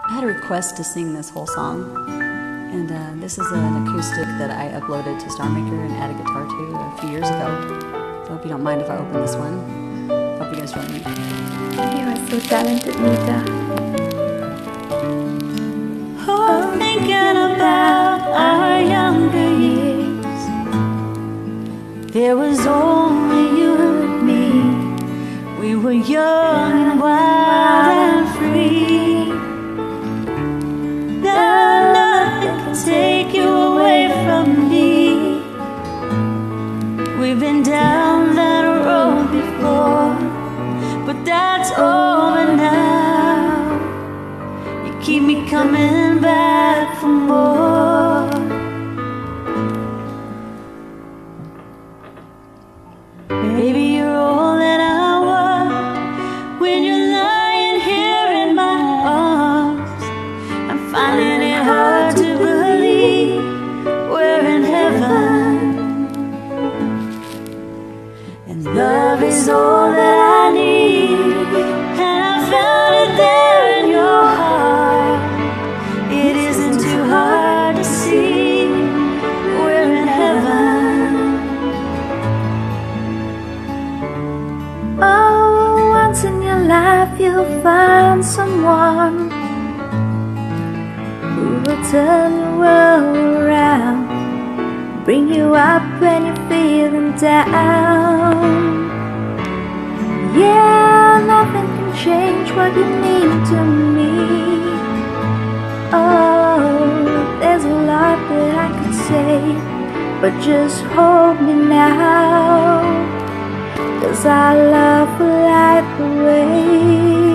I had a request to sing this whole song, and this is an acoustic that I uploaded to Star Maker and added guitar to a few years ago. So I hope you don't mind if I open this one. Hope you guys join me. You are so talented, Nita. Oh, thinking about our younger years, there was only you and me. We were young and wild and free. Now nothing can take you away from me. We've been down that road before, but that's over now. You keep me coming back for more. Baby, you're all that I want when you're lying here in my arms. I'm finding it hard to believe we're in heaven, and love is all that I need, and I found it there in your heart. It isn't too hard to see we're in heaven. Oh, once in your life you'll find someone who will turn your world around, bring you up when you're feeling down. Yeah, nothing can change what you mean to me. Oh, there's a lot that I could say, but just hold me now, 'cause our love will light the way.